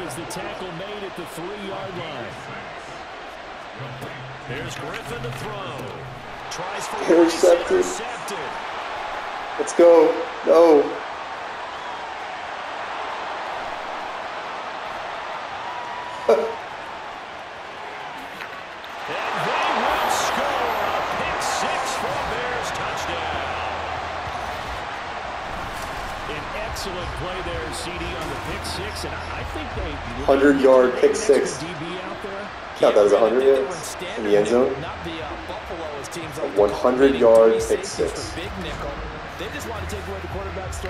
was the tackle made at the 3-yard line. There's Griffin to throw. Tries for intercepted. Let's go. No. And they will score a pick six for a Bears touchdown. An excellent play there, CD, on the pick six, and I think they 100-yard pick six. Count that as 100 yards in the end zone. A 100-yard pick six. They just want to take away the quarterback's throw.